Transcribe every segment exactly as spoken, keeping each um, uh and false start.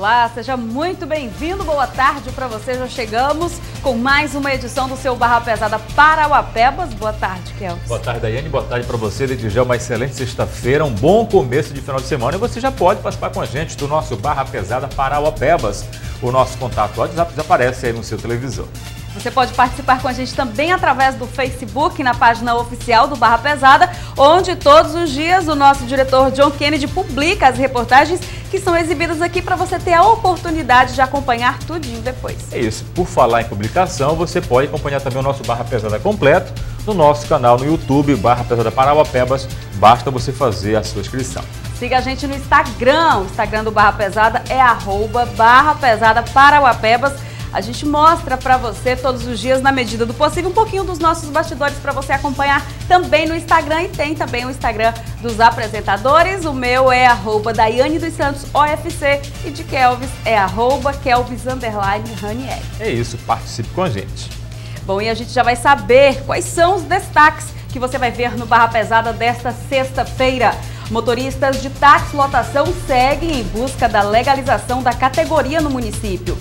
olá, seja muito bem-vindo, boa tarde para você, já chegamos com mais uma edição do seu Barra Pesada Parauapebas. Boa tarde, Kelvis. Boa tarde, Daiane, boa tarde para você, desde já uma excelente sexta-feira, um bom começo de final de semana e você já pode participar com a gente do nosso Barra Pesada Parauapebas. O nosso contato WhatsApp já aparece aí no seu televisor. Você pode participar com a gente também através do Facebook, na página oficial do Barra Pesada, onde todos os dias o nosso diretor John Kennedy publica as reportagens que são exibidas aqui para você ter a oportunidade de acompanhar tudinho depois. É isso. Por falar em publicação, você pode acompanhar também o nosso Barra Pesada completo no nosso canal no YouTube, Barra Pesada Parauapebas. Basta você fazer a sua inscrição. Siga a gente no Instagram. O Instagram do Barra Pesada é arroba Barra Pesada Parauapebas. A gente mostra para você todos os dias, na medida do possível, um pouquinho dos nossos bastidores para você acompanhar também no Instagram. E tem também o Instagram dos apresentadores. O meu é arroba Daiane dos Santos O F C e de Kelvis é arroba Kelvis underline Ranieri. É isso, participe com a gente. Bom, e a gente já vai saber quais são os destaques que você vai ver no Barra Pesada desta sexta-feira. Motoristas de táxi lotação seguem em busca da legalização da categoria no município.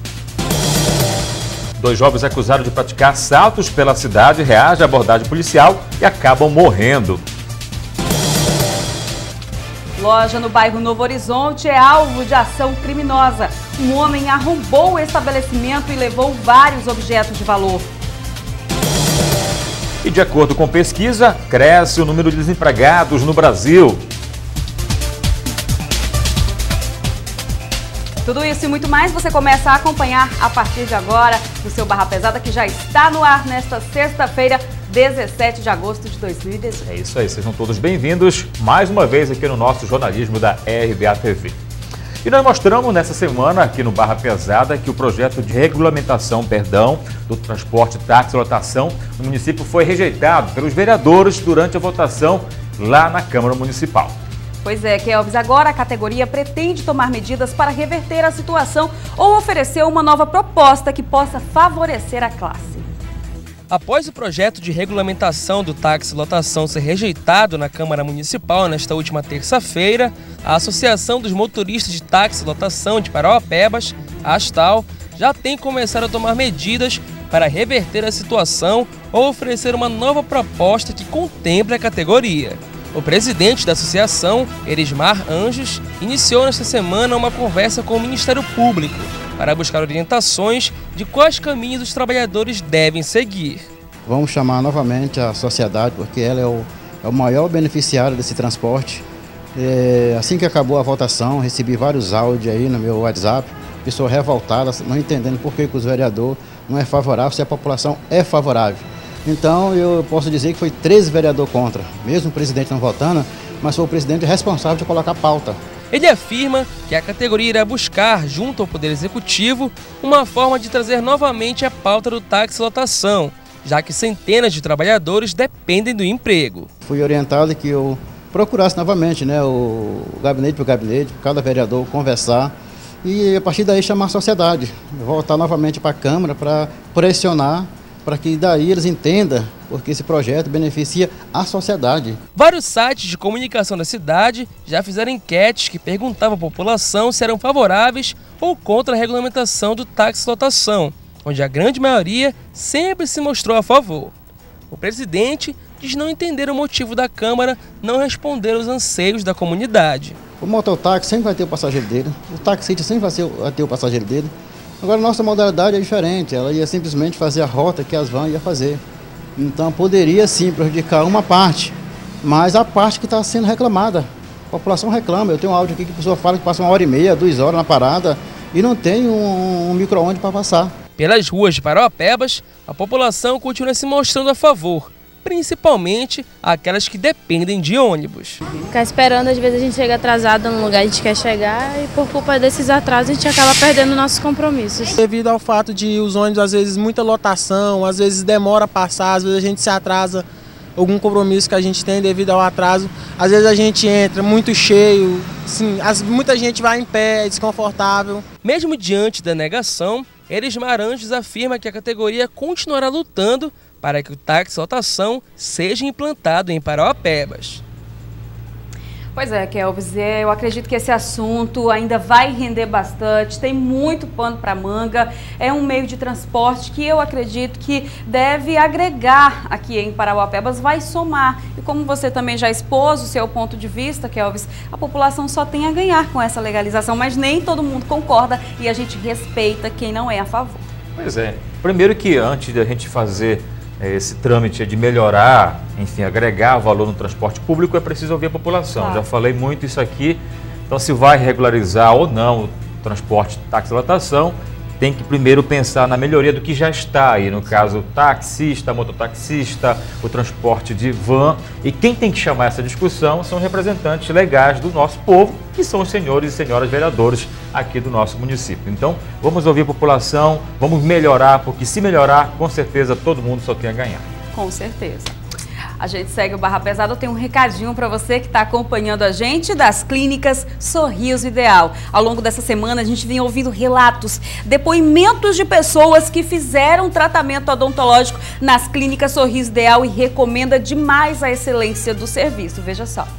Dois jovens acusados de praticar assaltos pela cidade reagem à abordagem policial e acabam morrendo. Loja no bairro Novo Horizonte é alvo de ação criminosa. Um homem arrombou o estabelecimento e levou vários objetos de valor. E de acordo com pesquisa, cresce o número de desempregados no Brasil. Tudo isso e muito mais você começa a acompanhar a partir de agora no seu Barra Pesada, que já está no ar nesta sexta-feira, dezessete de agosto de dois mil e dezoito. É isso aí, sejam todos bem-vindos mais uma vez aqui no nosso jornalismo da R B A T V. E nós mostramos nessa semana aqui no Barra Pesada que o projeto de regulamentação, perdão, do transporte táxi e lotação no município foi rejeitado pelos vereadores durante a votação lá na Câmara Municipal. Pois é, Kelvis, agora a categoria pretende tomar medidas para reverter a situação ou oferecer uma nova proposta que possa favorecer a classe. Após o projeto de regulamentação do táxi lotação ser rejeitado na Câmara Municipal nesta última terça-feira, a Associação dos Motoristas de Táxi Lotação de Parauapebas, a ASTAL, já tem começado a tomar medidas para reverter a situação ou oferecer uma nova proposta que contemple a categoria. O presidente da associação, Erismar Anjos, iniciou nesta semana uma conversa com o Ministério Público para buscar orientações de quais caminhos os trabalhadores devem seguir. Vamos chamar novamente a sociedade, porque ela é o, é o maior beneficiário desse transporte. É, assim que acabou a votação, recebi vários áudios aí no meu WhatsApp, pessoas revoltadas, não entendendo por que os vereadores não é favorável, se a população é favorável. Então eu posso dizer que foi treze vereadores contra, mesmo o presidente não votando, mas foi o presidente responsável de colocar a pauta. Ele afirma que a categoria irá buscar, junto ao Poder Executivo, uma forma de trazer novamente a pauta do táxi lotação, já que centenas de trabalhadores dependem do emprego. Fui orientado que eu procurasse novamente, né, o gabinete por gabinete, cada vereador conversar e a partir daí chamar a sociedade, voltar novamente para a Câmara para pressionar, para que daí eles entendam porque esse projeto beneficia a sociedade. Vários sites de comunicação da cidade já fizeram enquetes que perguntavam à população se eram favoráveis ou contra a regulamentação do táxi lotação, onde a grande maioria sempre se mostrou a favor. O presidente diz não entender o motivo da Câmara não responder aos anseios da comunidade. O mototáxi sempre vai ter o passageiro dele, o taxista sempre vai, ser, vai ter o passageiro dele. Agora, a nossa modalidade é diferente, ela ia simplesmente fazer a rota que as vans iam fazer. Então, poderia sim prejudicar uma parte, mas a parte que está sendo reclamada. A população reclama. Eu tenho um áudio aqui que a pessoa fala que passa uma hora e meia, duas horas na parada e não tem um, um micro-ondas para passar. Pelas ruas de Parauapebas, a população continua se mostrando a favor, principalmente aquelas que dependem de ônibus. Ficar esperando, às vezes a gente chega atrasado no lugar que a gente quer chegar e por culpa desses atrasos a gente acaba perdendo nossos compromissos. Devido ao fato de os ônibus, às vezes, muita lotação, às vezes demora a passar, às vezes a gente se atrasa algum compromisso que a gente tem devido ao atraso. Às vezes a gente entra muito cheio, sim, as, muita gente vai em pé, é desconfortável. Mesmo diante da negação, Erismar Anjos afirma que a categoria continuará lutando para que o táxi lotação seja implantado em Parauapebas. Pois é, Kelvis, eu acredito que esse assunto ainda vai render bastante, tem muito pano para manga, é um meio de transporte que eu acredito que deve agregar aqui em Parauapebas, vai somar. E como você também já expôs o seu ponto de vista, Kelvis, a população só tem a ganhar com essa legalização, mas nem todo mundo concorda e a gente respeita quem não é a favor. Pois é, primeiro que antes de a gente fazer esse trâmite de melhorar, enfim, agregar valor no transporte público, é preciso ouvir a população. Claro. Já falei muito isso aqui. Então, se vai regularizar ou não o transporte táxi lotação, tem que primeiro pensar na melhoria do que já está aí. No caso, o taxista, mototaxista, o transporte de van. E quem tem que chamar essa discussão são representantes legais do nosso povo, que são os senhores e senhoras vereadores aqui do nosso município. Então, vamos ouvir a população, vamos melhorar, porque se melhorar, com certeza todo mundo só tem a ganhar. Com certeza. A gente segue o Barra Pesada. Eu tenho um recadinho para você que está acompanhando a gente das clínicas Sorriso Ideal. Ao longo dessa semana, a gente vem ouvindo relatos, depoimentos de pessoas que fizeram tratamento odontológico nas clínicas Sorriso Ideal e recomenda demais a excelência do serviço. Veja só.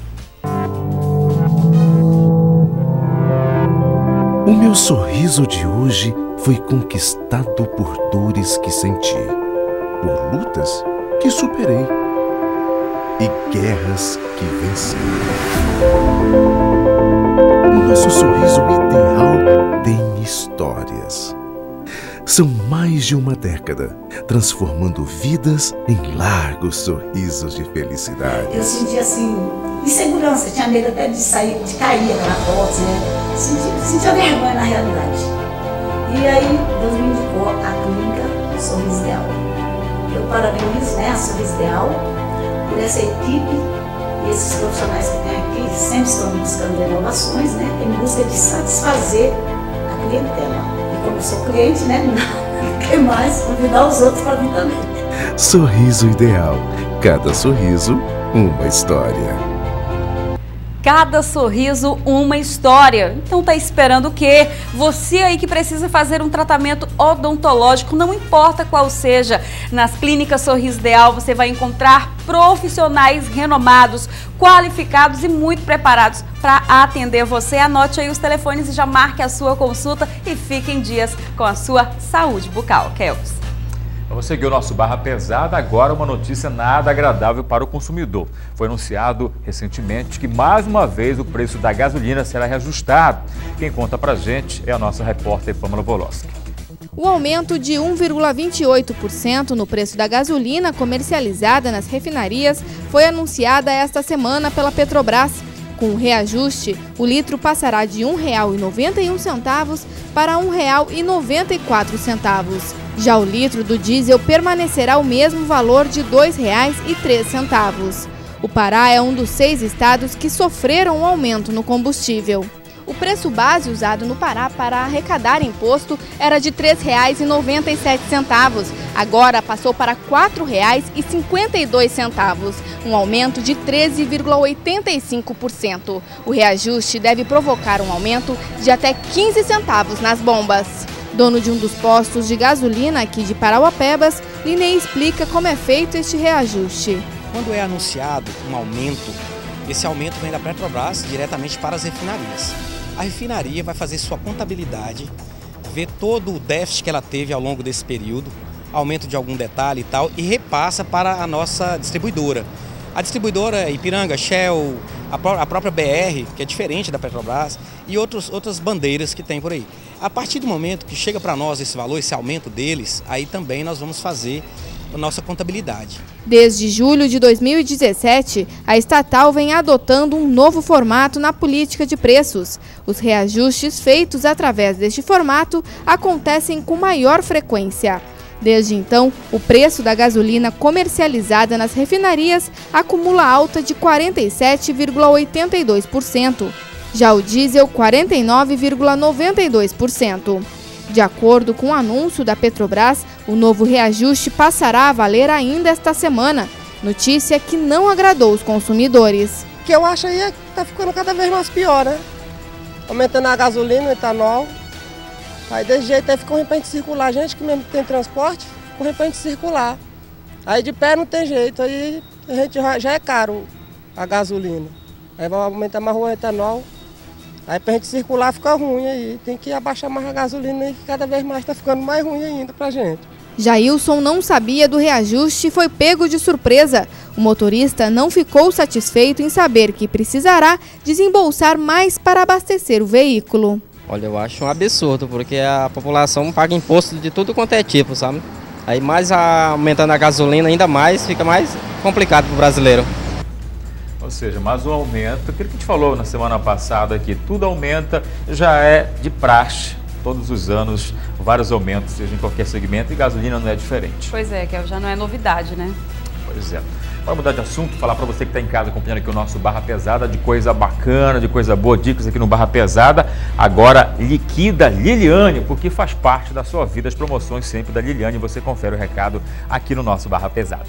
O meu sorriso de hoje foi conquistado por dores que senti, por lutas que superei e guerras que venci. O nosso sorriso ideal tem histórias. São mais de uma década, transformando vidas em largos sorrisos de felicidade. Eu senti assim, insegurança, tinha medo até de sair, de cair aquela foto, né? Senti, sentia vergonha na realidade. E aí Deus me indicou a clínica Sorriso Ideal. Eu parabenizo, né, a Sorriso Ideal por essa equipe e esses profissionais que tem aqui, que sempre estão buscando inovações, né, em busca de satisfazer a clientela. E como eu sou cliente, né, o que mais? Convidar os outros para vir também. Sorriso Ideal. Cada sorriso, uma história. Cada sorriso, uma história. Então tá esperando o quê? Você aí que precisa fazer um tratamento odontológico, não importa qual seja, nas clínicas Sorriso Ideal você vai encontrar profissionais renomados, qualificados e muito preparados para atender você. Anote aí os telefones e já marque a sua consulta e fique em dias com a sua saúde bucal. Kelvis. Vamos seguir o nosso Barra Pesada. Agora uma notícia nada agradável para o consumidor. Foi anunciado recentemente que mais uma vez o preço da gasolina será reajustado. Quem conta pra gente é a nossa repórter Pamela Voloski. O aumento de um vírgula vinte e oito por cento no preço da gasolina comercializada nas refinarias foi anunciada esta semana pela Petrobras. Com o reajuste, o litro passará de um real e noventa e um centavos para um real e noventa e quatro centavos. Já o litro do diesel permanecerá o mesmo valor de dois reais e três centavos. O Pará é um dos seis estados que sofreram um aumento no combustível. O preço base usado no Pará para arrecadar imposto era de três reais e noventa e sete centavos. Agora passou para quatro reais e cinquenta e dois centavos, um aumento de treze vírgula oitenta e cinco por cento. O reajuste deve provocar um aumento de até quinze centavos nas bombas. Dono de um dos postos de gasolina aqui de Parauapebas, Linei explica como é feito este reajuste. Quando é anunciado um aumento, esse aumento vem da Petrobras diretamente para as refinarias. A refinaria vai fazer sua contabilidade, ver todo o déficit que ela teve ao longo desse período, aumento de algum detalhe e tal, e repassa para a nossa distribuidora. A distribuidora Ipiranga, Shell, a, pró a própria B R, que é diferente da Petrobras, e outros, outras bandeiras que tem por aí. A partir do momento que chega para nós esse valor, esse aumento deles, aí também nós vamos fazer a nossa contabilidade. Desde julho de dois mil e dezessete, a estatal vem adotando um novo formato na política de preços. Os reajustes feitos através deste formato acontecem com maior frequência. Desde então, o preço da gasolina comercializada nas refinarias acumula alta de quarenta e sete vírgula oitenta e dois por cento. Já o diesel, quarenta e nove vírgula noventa e dois por cento. De acordo com o anúncio da Petrobras, o novo reajuste passará a valer ainda esta semana. Notícia que não agradou os consumidores. O que eu acho aí é que está ficando cada vez mais pior, né? Aumentando a gasolina, o etanol. Aí desse jeito aí fica um repente circular. A gente que mesmo tem transporte, fica um repente circular. Aí de pé não tem jeito, aí a gente já, já é caro a gasolina. Aí vai aumentar mais o etanol. Aí pra gente circular fica ruim aí. Tem que abaixar mais a gasolina aí, que cada vez mais tá ficando mais ruim ainda pra gente. Jailson não sabia do reajuste e foi pego de surpresa. O motorista não ficou satisfeito em saber que precisará desembolsar mais para abastecer o veículo. Olha, eu acho um absurdo, porque a população paga imposto de tudo quanto é tipo, sabe? Aí mais a, aumentando a gasolina ainda mais, fica mais complicado para o brasileiro. Ou seja, mais um aumento, aquilo que a gente falou na semana passada aqui, tudo aumenta, já é de praxe. Todos os anos, vários aumentos, seja em qualquer segmento, e gasolina não é diferente. Pois é, que já não é novidade, né? Pois é. Para mudar de assunto, falar para você que está em casa acompanhando aqui o nosso Barra Pesada, de coisa bacana, de coisa boa, dicas aqui no Barra Pesada. Agora, liquida Liliane, porque faz parte da sua vida as promoções sempre da Liliane. Você confere o recado aqui no nosso Barra Pesada.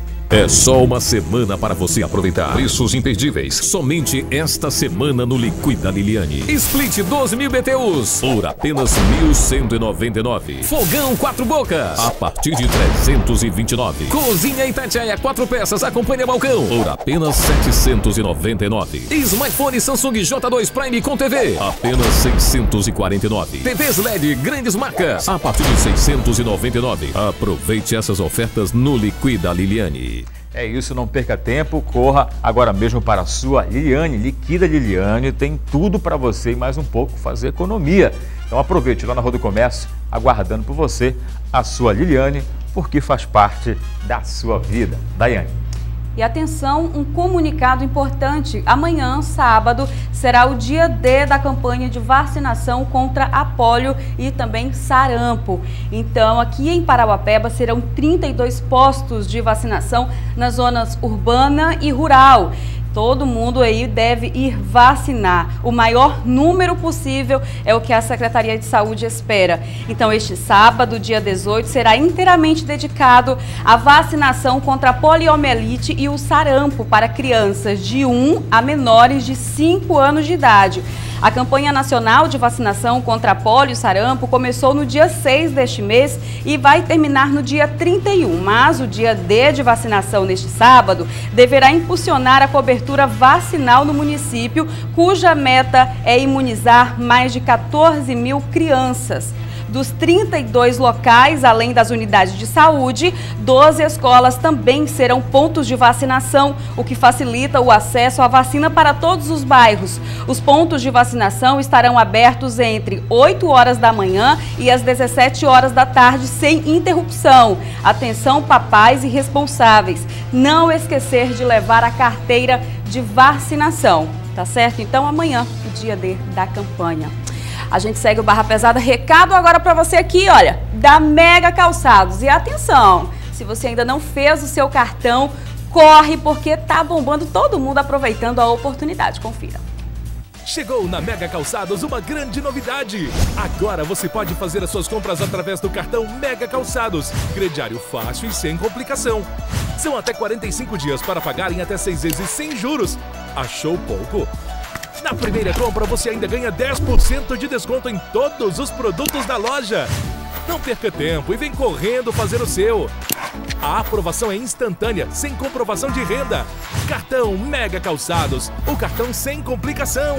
É só uma semana para você aproveitar. Preços imperdíveis. Somente esta semana no Liquida Liliane. Split doze mil B T Us por apenas mil cento e noventa e nove. Fogão quatro bocas a partir de trezentos e vinte e nove. Cozinha Itatiaia quatro peças acompanha balcão por apenas setecentos e noventa e nove. Smartphone Samsung J dois Prime com T V apenas seiscentos e quarenta e nove. T Vs L E D grandes marcas a partir de seiscentos e noventa e nove. Aproveite essas ofertas no Liquida Liliane. É isso, não perca tempo, corra agora mesmo para a sua Liliane. Liquida Liliane, tem tudo para você e mais um pouco fazer economia. Então aproveite lá na Rua do Comércio, aguardando por você a sua Liliane, porque faz parte da sua vida. Daiane. E atenção, um comunicado importante. Amanhã, sábado, será o dia D da campanha de vacinação contra a polio e também sarampo. Então, aqui em Parauapebas serão trinta e dois postos de vacinação nas zonas urbana e rural. Todo mundo aí deve ir vacinar. O maior número possível é o que a Secretaria de Saúde espera. Então, este sábado, dia dezoito, será inteiramente dedicado à vacinação contra a poliomielite e o sarampo para crianças de um a menores de cinco anos de idade. A campanha nacional de vacinação contra a polio e sarampo começou no dia seis deste mês e vai terminar no dia trinta e um. Mas o dia D de vacinação neste sábado deverá impulsionar a cobertura vacinal no município, cuja meta é imunizar mais de quatorze mil crianças. Dos trinta e dois locais, além das unidades de saúde, doze escolas também serão pontos de vacinação, o que facilita o acesso à vacina para todos os bairros. Os pontos de vacinação estarão abertos entre oito horas da manhã e às dezessete horas da tarde, sem interrupção. Atenção, papais e responsáveis, não esquecer de levar a carteira de vacinação, tá certo? Então, amanhã, o dia D da campanha. A gente segue o Barra Pesada. Recado agora para você aqui, olha, da Mega Calçados. E atenção, se você ainda não fez o seu cartão, corre porque tá bombando, todo mundo aproveitando a oportunidade. Confira. Chegou na Mega Calçados uma grande novidade. Agora você pode fazer as suas compras através do cartão Mega Calçados. Crediário fácil e sem complicação. São até quarenta e cinco dias para pagar em até seis vezes sem juros. Achou pouco? Na primeira compra você ainda ganha dez por cento de desconto em todos os produtos da loja. Não perca tempo e vem correndo fazer o seu. A aprovação é instantânea, sem comprovação de renda. Cartão Mega Calçados, o cartão sem complicação.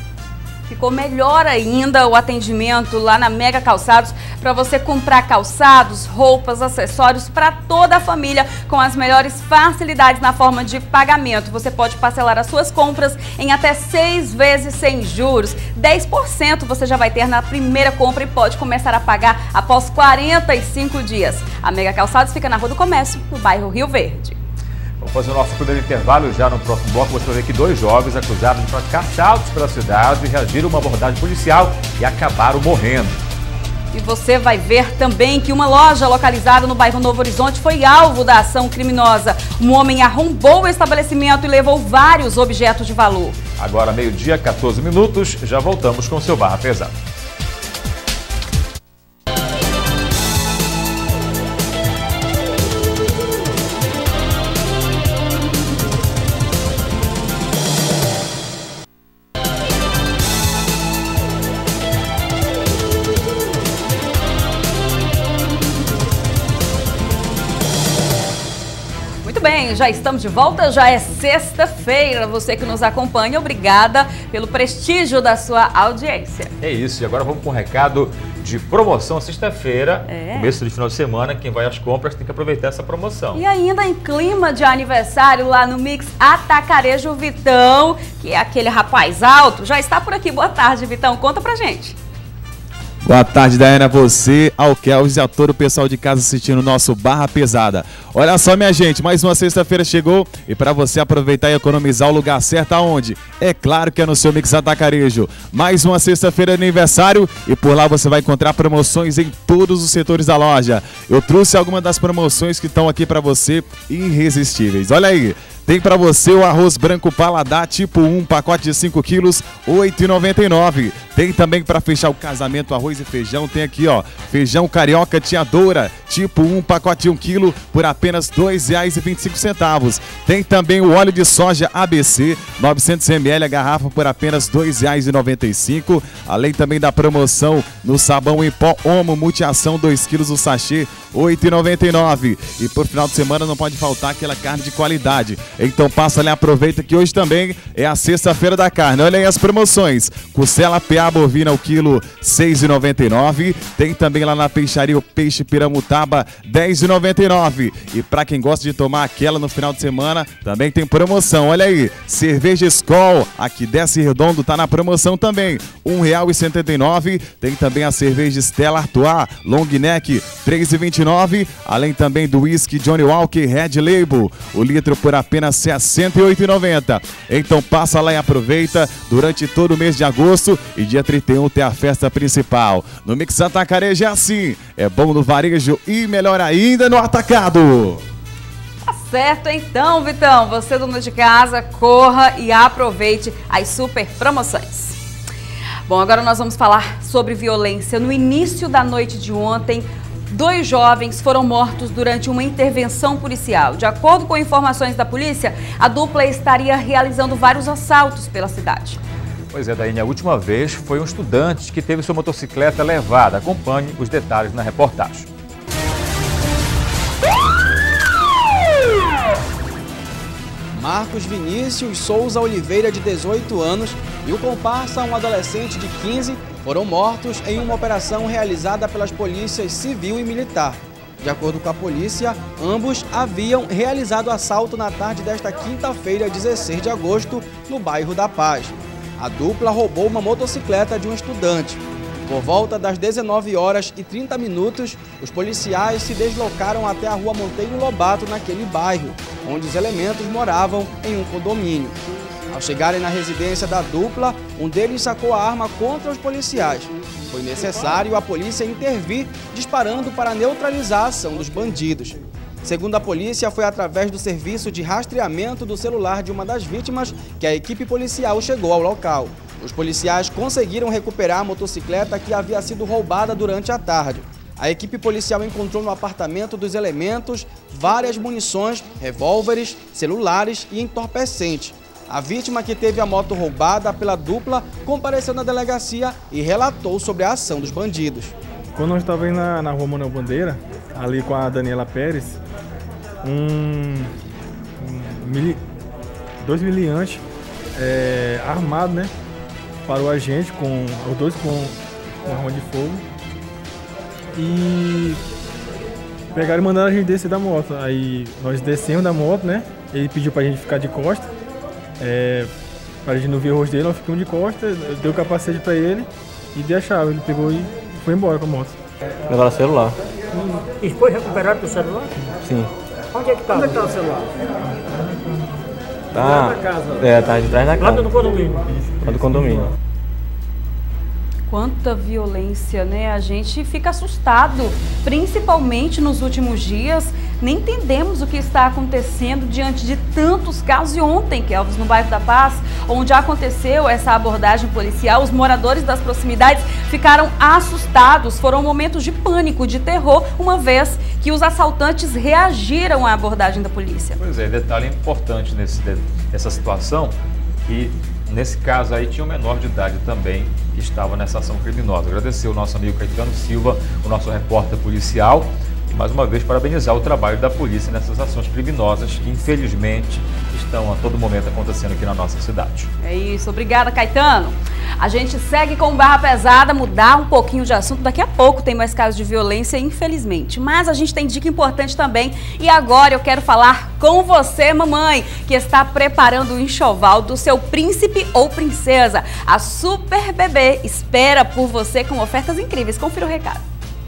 Ficou melhor ainda o atendimento lá na Mega Calçados para você comprar calçados, roupas, acessórios para toda a família com as melhores facilidades na forma de pagamento. Você pode parcelar as suas compras em até seis vezes sem juros. dez por cento você já vai ter na primeira compra e pode começar a pagar após quarenta e cinco dias. A Mega Calçados fica na Rua do Comércio, no bairro Rio Verde. Vamos fazer o nosso primeiro intervalo. Já no próximo bloco você vai ver que dois jovens acusados de praticar assaltos pela cidade reagiram a uma abordagem policial e acabaram morrendo. E você vai ver também que uma loja localizada no bairro Novo Horizonte foi alvo da ação criminosa. Um homem arrombou o estabelecimento e levou vários objetos de valor. Agora, meio-dia, quatorze minutos, já voltamos com o seu Barra Pesada. bem, já estamos de volta, já é sexta-feira. Você que nos acompanha, obrigada pelo prestígio da sua audiência. É isso, e agora vamos com um recado de promoção sexta-feira, é. começo de final de semana. Quem vai às compras tem que aproveitar essa promoção. E ainda em clima de aniversário lá no Mix Atacarejo, Vitão, que é aquele rapaz alto, já está por aqui. Boa tarde, Vitão, conta pra gente. Boa tarde, Daiane, a você, ao Kelvis e a todo o pessoal de casa assistindo o nosso Barra Pesada. Olha só, minha gente, mais uma sexta-feira chegou e para você aproveitar e economizar, o lugar certo aonde? É claro que é no seu Mix Atacarejo. Mais uma sexta-feira de aniversário e por lá você vai encontrar promoções em todos os setores da loja. Eu trouxe algumas das promoções que estão aqui para você, irresistíveis. Olha aí. Tem para você o arroz branco paladar tipo um, pacote de cinco quilos, oito reais e noventa e nove centavos. Tem também para fechar o casamento arroz e feijão, tem aqui ó, feijão carioca tia Doura, tipo um, pacote de um quilo, por apenas dois reais e vinte e cinco centavos. Tem também o óleo de soja A B C, novecentos mililitros, a garrafa por apenas dois reais e noventa e cinco centavos. Além também da promoção no sabão em pó Omo Multiação, dois quilos o sachê, oito reais e noventa e nove centavos. E por final de semana não pode faltar aquela carne de qualidade. Então passa ali, aproveita que hoje também é a sexta-feira da carne. Olha aí as promoções. Costela P A bovina ao quilo, seis reais e noventa e nove centavos. Tem também lá na peixaria o peixe piramutaba, dez reais e noventa e nove centavos. E para quem gosta de tomar aquela no final de semana, também tem promoção. Olha aí, cerveja Skol, aqui Desce Redondo, tá na promoção também, um real e setenta e nove centavos. Tem também a cerveja Stella Artois Long Neck, três reais e vinte e nove centavos. Além também do whisky Johnny Walker Red Label, o litro por apenas sessenta e oito reais e noventa centavos. Então passa lá e aproveita durante todo o mês de agosto e dia trinta e um tem a festa principal. No Mix Atacarejo é assim, é bom no varejo e melhor ainda no atacado. Tá certo então, Vitão, você dono de casa, corra e aproveite as super promoções. Bom, agora nós vamos falar sobre violência. No início da noite de ontem, dois jovens foram mortos durante uma intervenção policial. De acordo com informações da polícia, a dupla estaria realizando vários assaltos pela cidade. Pois é, Daine, a última vez foi um estudante que teve sua motocicleta levada. Acompanhe os detalhes na reportagem. Marcos Vinícius Souza Oliveira, de dezoito anos, e o comparsa, um adolescente de quinze, foram mortos em uma operação realizada pelas polícias civil e militar. De acordo com a polícia, ambos haviam realizado assalto na tarde desta quinta-feira, dezesseis de agosto, no bairro da Paz. A dupla roubou uma motocicleta de um estudante. Por volta das dezenove horas e trinta minutos, os policiais se deslocaram até a rua Monteiro Lobato, naquele bairro, onde os elementos moravam em um condomínio. Ao chegarem na residência da dupla, um deles sacou a arma contra os policiais. Foi necessário a polícia intervir, disparando para neutralizar a ação dos bandidos. Segundo a polícia, foi através do serviço de rastreamento do celular de uma das vítimas que a equipe policial chegou ao local. Os policiais conseguiram recuperar a motocicleta que havia sido roubada durante a tarde. A equipe policial encontrou no apartamento dos elementos várias munições, revólveres, celulares e entorpecentes. A vítima, que teve a moto roubada pela dupla, compareceu na delegacia e relatou sobre a ação dos bandidos. Quando nós estávamos na, na rua Manuel Bandeira, ali com a Daniela Pérez, um, um mili, dois miliantes é, armados, né, parou a gente, com os dois com, com arma de fogo, e pegaram e mandaram a gente descer da moto. Aí nós descemos da moto, né, ele pediu pra gente ficar de costa. É, para a gente não ver o rosto dele, nós ficamos de costa, deu o capacete para ele e dei a chave. Ele pegou e foi embora com a moto. Levaram o celular. E foi recuperado o celular? Sim. Onde é que estava? Onde é que estava o celular? Tá. Lá na casa? É, tá de trás da casa. Lá do condomínio? Lá do condomínio. Quanta violência, né? A gente fica assustado, principalmente nos últimos dias. Nem entendemos o que está acontecendo diante de tantos casos. E ontem, Kelvis, no bairro da Paz, onde aconteceu essa abordagem policial, os moradores das proximidades ficaram assustados. Foram momentos de pânico, de terror, uma vez que os assaltantes reagiram à abordagem da polícia. Pois é, detalhe importante nesse, nessa situação, que nesse caso aí tinha um menor de idade também que estava nessa ação criminosa. Agradecer o nosso amigo Caetano Silva, o nosso repórter policial, e mais uma vez parabenizar o trabalho da polícia nessas ações criminosas que infelizmente estão a todo momento acontecendo aqui na nossa cidade. É isso, obrigada, Caetano. A gente segue com Barra Pesada, mudar um pouquinho de assunto. Daqui a pouco tem mais casos de violência, infelizmente. Mas a gente tem dica importante também. E agora eu quero falar com você, mamãe, que está preparando o enxoval do seu príncipe ou princesa. A Super Bebê espera por você com ofertas incríveis. Confira o recado.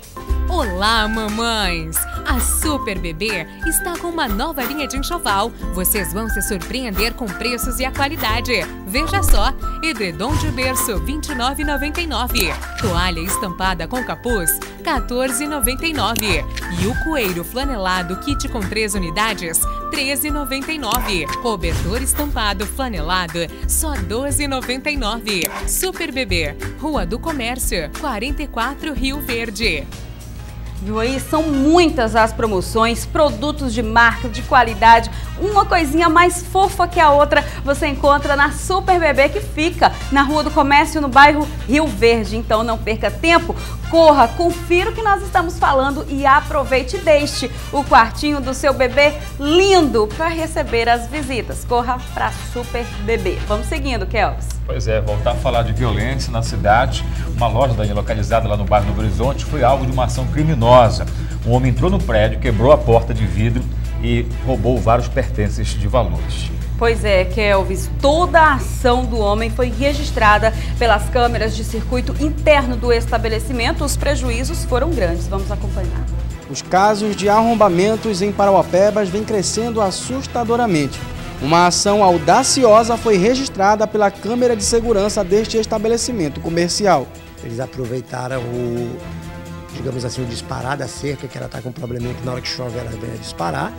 Olá, mamães! A Super Bebê está com uma nova linha de enxoval. Vocês vão se surpreender com preços e a qualidade. Veja só, edredom de berço vinte e nove reais e noventa e nove centavos. Toalha estampada com capuz quatorze reais e noventa e nove centavos. E o coeiro flanelado kit com três unidades treze reais e noventa e nove centavos. Cobertor estampado flanelado só doze reais e noventa e nove centavos. Super Bebê, Rua do Comércio, quarenta e quatro, Rio Verde. Viu aí? São muitas as promoções, produtos de marca, de qualidade, uma coisinha mais fofa que a outra você encontra na Super Bebê, que fica na Rua do Comércio, no bairro Rio Verde. Então não perca tempo, corra, confira o que nós estamos falando e aproveite e deixe o quartinho do seu bebê lindo para receber as visitas. Corra para Super Bebê. Vamos seguindo, Kelvis. Pois é, voltar a falar de violência na cidade. Uma loja daí localizada lá no bairro Novo Horizonte foi alvo de uma ação criminosa. Um homem entrou no prédio, quebrou a porta de vidro e roubou vários pertences de valores. Pois é, Kelvis, toda a ação do homem foi registrada pelas câmeras de circuito interno do estabelecimento. Os prejuízos foram grandes. Vamos acompanhar. Os casos de arrombamentos em Parauapebas vêm crescendo assustadoramente. Uma ação audaciosa foi registrada pela câmera de segurança deste estabelecimento comercial. Eles aproveitaram o, digamos assim, o disparar da cerca, que ela está com um probleminha que na hora que chove ela vem a disparar.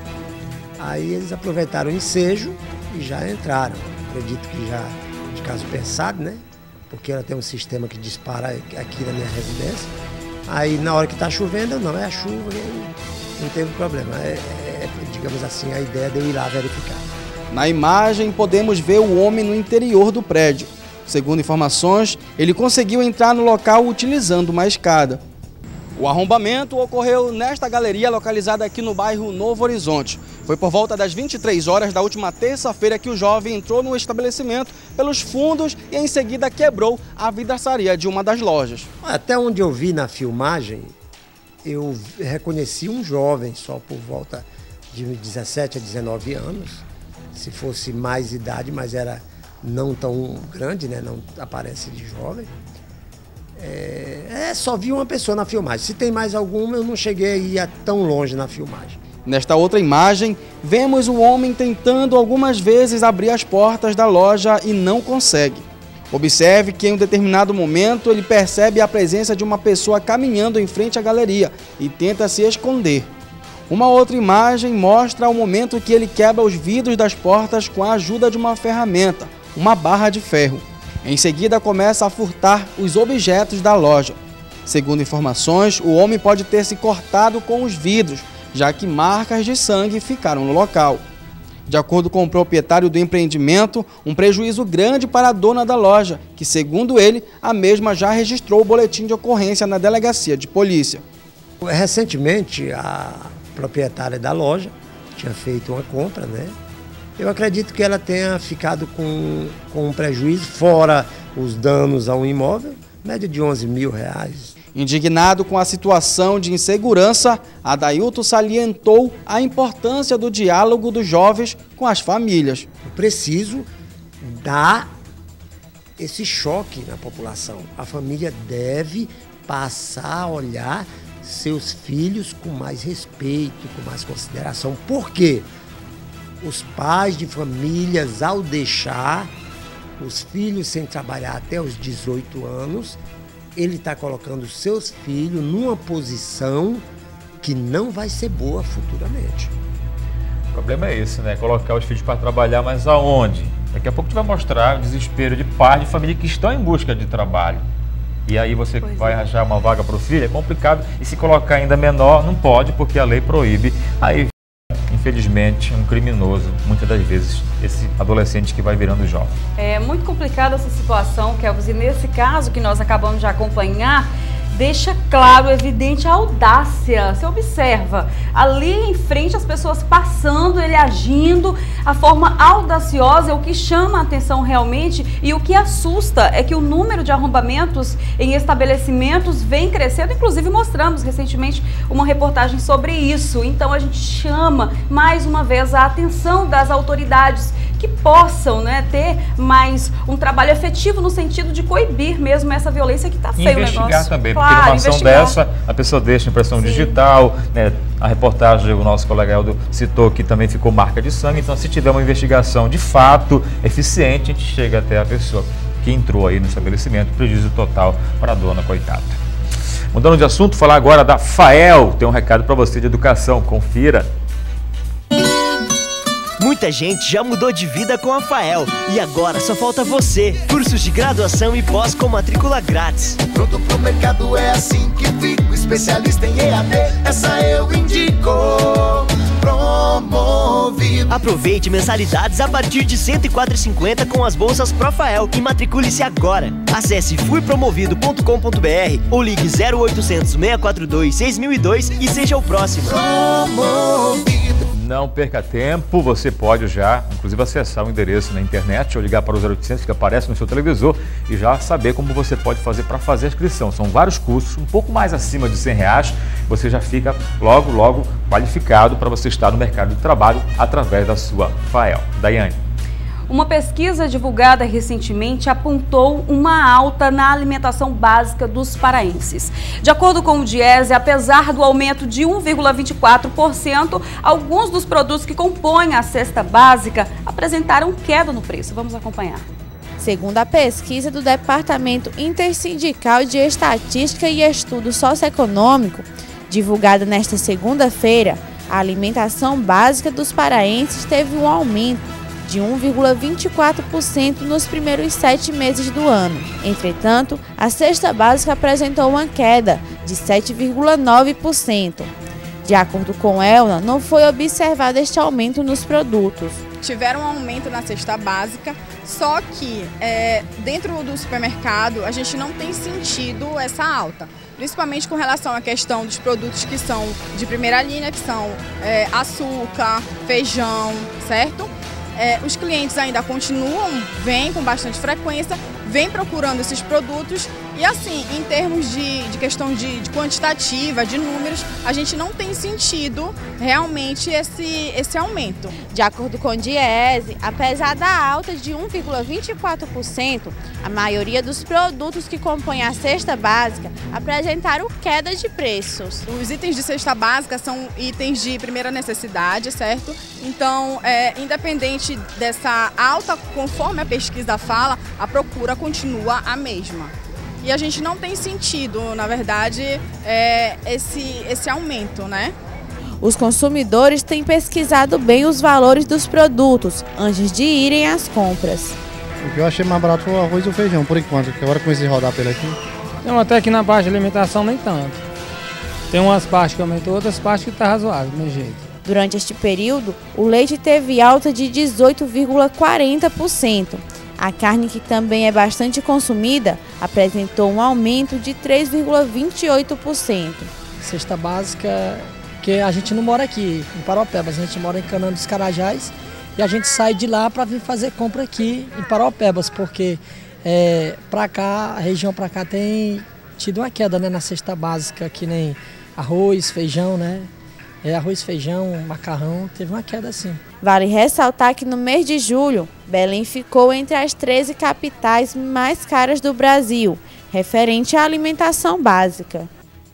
Aí eles aproveitaram o ensejo e já entraram. Acredito que já de caso pensado, né? Porque ela tem um sistema que dispara aqui na minha residência. Aí na hora que está chovendo, não, é a chuva, não teve problema. É, é, digamos assim, a ideia de eu ir lá verificar. Na imagem, podemos ver o homem no interior do prédio. Segundo informações, ele conseguiu entrar no local utilizando uma escada. O arrombamento ocorreu nesta galeria localizada aqui no bairro Novo Horizonte. Foi por volta das vinte e três horas da última terça-feira que o jovem entrou no estabelecimento pelos fundos e em seguida quebrou a vidraçaria de uma das lojas. Até onde eu vi na filmagem, eu reconheci um jovem só por volta de dezessete a dezenove anos. Se fosse mais idade, mas era não tão grande, né? Não aparece de jovem. É, é, só vi uma pessoa na filmagem. Se tem mais alguma, eu não cheguei a ir tão longe na filmagem. Nesta outra imagem, vemos o homem tentando algumas vezes abrir as portas da loja e não consegue. Observe que em um determinado momento ele percebe a presença de uma pessoa caminhando em frente à galeria e tenta se esconder. Uma outra imagem mostra o momento que ele quebra os vidros das portas com a ajuda de uma ferramenta, uma barra de ferro. Em seguida, começa a furtar os objetos da loja. Segundo informações, o homem pode ter se cortado com os vidros, já que marcas de sangue ficaram no local. De acordo com o proprietário do empreendimento, um prejuízo grande para a dona da loja, que, segundo ele, a mesma já registrou o boletim de ocorrência na delegacia de polícia. Recentemente, a proprietária da loja tinha feito uma compra, né? Eu acredito que ela tenha ficado com, com um prejuízo, fora os danos ao imóvel, média de onze mil reais. Indignado com a situação de insegurança, Adailton salientou a importância do diálogo dos jovens com as famílias. Eu preciso dar esse choque na população. A família deve passar a olhar seus filhos com mais respeito, com mais consideração. Por quê? Os pais de famílias, ao deixar os filhos sem trabalhar até os dezoito anos, ele está colocando seus filhos numa posição que não vai ser boa futuramente. O problema é esse, né? Colocar os filhos para trabalhar, mas aonde? Daqui a pouco tu vai mostrar o desespero de pais de família que estão em busca de trabalho. E aí você pois vai é. arranjar uma vaga para o filho, é complicado. E se colocar ainda menor, não pode, porque a lei proíbe. Aí, infelizmente, um criminoso, muitas das vezes, esse adolescente que vai virando jovem. É muito complicada essa situação, Kelvis, e nesse caso que nós acabamos de acompanhar, deixa claro, evidente a audácia. Você observa ali em frente as pessoas passando, ele agindo, a forma audaciosa é o que chama a atenção realmente, e o que assusta é que o número de arrombamentos em estabelecimentos vem crescendo. Inclusive mostramos recentemente uma reportagem sobre isso. Então a gente chama mais uma vez a atenção das autoridades que possam, né, ter mais um trabalho efetivo no sentido de coibir mesmo essa violência que está feio o negócio. Investigar também, claro, porque numa ação investigar. dessa a pessoa deixa impressão Sim. digital, né? A reportagem, o nosso colega Eldo citou que também ficou marca de sangue. Então, se tiver uma investigação de fato eficiente, a gente chega até a pessoa que entrou aí no estabelecimento, prejuízo total para a dona, coitada. Mudando de assunto, falar agora da Fael. Tem um recado para você de educação, confira. Muita gente já mudou de vida com a Fael e agora só falta você. Cursos de graduação e pós com matrícula grátis. Pronto pro mercado, é assim que fico. Especialista em E A D, essa eu indico. Promovido. Aproveite mensalidades a partir de cento e quatro reais e cinquenta centavos com as bolsas Profael e matricule-se agora. Acesse fui promovido ponto com ponto br ou ligue zero oitocentos, seis quatro dois, seis mil e dois e seja o próximo. Promovido. Não perca tempo, você pode já, inclusive, acessar o endereço na internet ou ligar para o zero oitocentos que aparece no seu televisor e já saber como você pode fazer para fazer a inscrição. São vários cursos, um pouco mais acima de cem reais, você já fica logo, logo qualificado para você estar no mercado de trabalho através da sua Fael. Daiane. Uma pesquisa divulgada recentemente apontou uma alta na alimentação básica dos paraenses. De acordo com o Diese, apesar do aumento de um vírgula vinte e quatro por cento, alguns dos produtos que compõem a cesta básica apresentaram queda no preço. Vamos acompanhar. Segundo a pesquisa do Departamento Intersindical de Estatística e Estudo Socioeconômico, divulgada nesta segunda-feira, a alimentação básica dos paraenses teve um aumento de um vírgula vinte e quatro por cento nos primeiros sete meses do ano. Entretanto, a cesta básica apresentou uma queda de sete vírgula nove por cento. De acordo com ela, não foi observado este aumento nos produtos. Tiveram um aumento na cesta básica, só que é, dentro do supermercado a gente não tem sentido essa alta. Principalmente com relação à questão dos produtos que são de primeira linha, que são é, açúcar, feijão, certo? É, os clientes ainda continuam, vêm com bastante frequência, vêm procurando esses produtos e assim, em termos de, de questão de, de quantitativa, de números, a gente não tem sentido realmente esse, esse aumento. De acordo com o Diese, apesar da alta de um vírgula vinte e quatro por cento, a maioria dos produtos que compõem a cesta básica apresentaram queda de preços. Os itens de cesta básica são itens de primeira necessidade, certo? Então, é, independente dessa alta, conforme a pesquisa fala, a procura continua a mesma. E a gente não tem sentido, na verdade, é, esse, esse aumento, né? Os consumidores têm pesquisado bem os valores dos produtos antes de irem às compras. O que eu achei mais barato foi o arroz e o feijão, por enquanto, que agora comecei a rodar pelo aqui. Não, até que na parte de alimentação nem tanto. Tem umas partes que aumentou, outras partes que está razoável, do meu jeito. Durante este período, o leite teve alta de dezoito vírgula quarenta por cento. A carne, que também é bastante consumida, apresentou um aumento de três vírgula vinte e oito por cento. Cesta básica, que a gente não mora aqui em Paraupebas, a gente mora em Canaã dos Carajás e a gente sai de lá para vir fazer compra aqui em Paraupebas, porque é, para cá, a região para cá tem tido uma queda, né, na cesta básica, que nem arroz, feijão, né? É, arroz, feijão, macarrão, teve uma queda sim. Vale ressaltar que no mês de julho, Belém ficou entre as treze capitais mais caras do Brasil, referente à alimentação básica.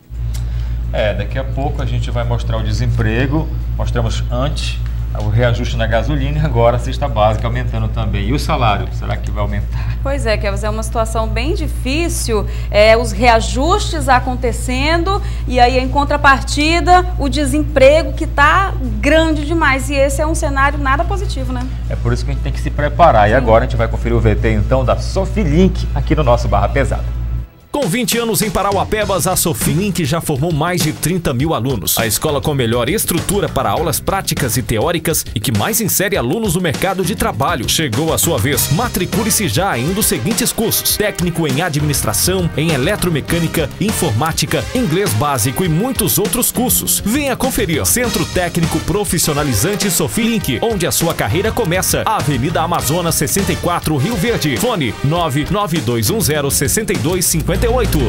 É, daqui a pouco a gente vai mostrar o desemprego, mostramos antes o reajuste na gasolina e agora a cesta básica aumentando também. E o salário, será que vai aumentar? Pois é, Kevin, é uma situação bem difícil, é, os reajustes acontecendo e aí em contrapartida o desemprego que está grande demais e esse é um cenário nada positivo, né? É por isso que a gente tem que se preparar. Sim. E agora a gente vai conferir o V T então da Sofilink aqui no nosso Barra Pesada. Com vinte anos em Parauapebas, a Sofilink já formou mais de trinta mil alunos. A escola com melhor estrutura para aulas práticas e teóricas e que mais insere alunos no mercado de trabalho. Chegou a sua vez. Matricule-se já em um dos seguintes cursos: técnico em administração, em eletromecânica, informática, inglês básico e muitos outros cursos. Venha conferir. Centro Técnico Profissionalizante Sofilink, onde a sua carreira começa. Avenida Amazonas sessenta e quatro, Rio Verde. Fone nove nove dois um zero, seis dois cinco oito.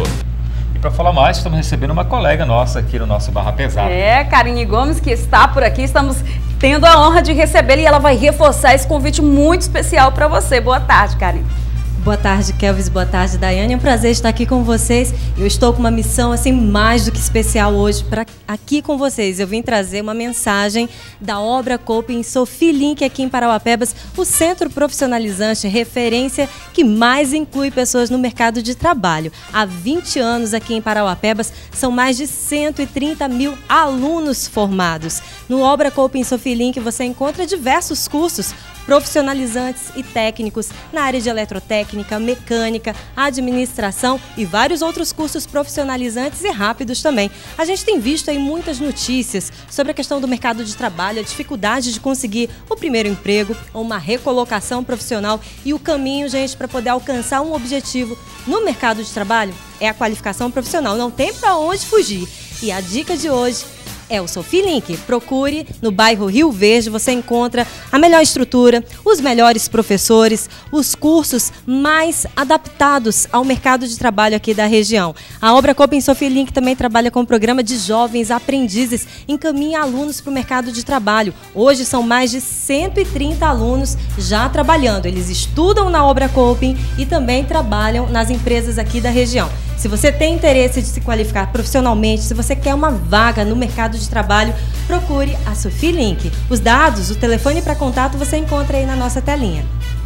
E para falar mais, estamos recebendo uma colega nossa aqui no nosso Barra Pesada. É, Karine Gomes, que está por aqui. Estamos tendo a honra de recebê-la e ela vai reforçar esse convite muito especial para você. Boa tarde, Karine. Boa tarde, Kelvis. Boa tarde, Daiane. É um prazer estar aqui com vocês. Eu estou com uma missão assim mais do que especial hoje para aqui com vocês. Eu vim trazer uma mensagem da Obra Coping Sofilink aqui em Parauapebas, o centro profissionalizante, referência que mais inclui pessoas no mercado de trabalho. Há vinte anos aqui em Parauapebas, são mais de cento e trinta mil alunos formados. No Obra Coping Sofilink você encontra diversos cursos profissionalizantes e técnicos na área de eletrotécnica, mecânica, administração e vários outros cursos profissionalizantes e rápidos também. A gente tem visto aí muitas notícias sobre a questão do mercado de trabalho, a dificuldade de conseguir o primeiro emprego ou uma recolocação profissional, e o caminho, gente, para poder alcançar um objetivo no mercado de trabalho é a qualificação profissional. Não tem para onde fugir. E a dica de hoje é o Sofilink. Procure no bairro Rio Verde, você encontra a melhor estrutura, os melhores professores, os cursos mais adaptados ao mercado de trabalho aqui da região. A Obra Coping Sofilink também trabalha com o programa de jovens aprendizes, encaminha alunos para o mercado de trabalho. Hoje são mais de cento e trinta alunos já trabalhando. Eles estudam na Obra Coping e também trabalham nas empresas aqui da região. Se você tem interesse de se qualificar profissionalmente, se você quer uma vaga no mercado de trabalho, procure a Sofilink. Os dados, o telefone para contato você encontra aí na nossa telinha.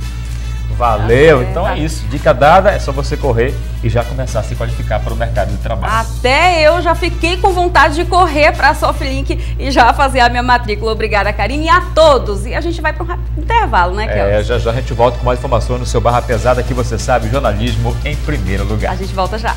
Valeu, então é isso. Dica dada, é só você correr e já começar a se qualificar para o mercado de trabalho. Até eu já fiquei com vontade de correr para a Sofilink e já fazer a minha matrícula. Obrigada, Karine, e a todos. E a gente vai para um rápido intervalo, né, Kelly? É, já já a gente volta com mais informações no seu Barra Pesada, que você sabe, jornalismo em primeiro lugar. A gente volta já.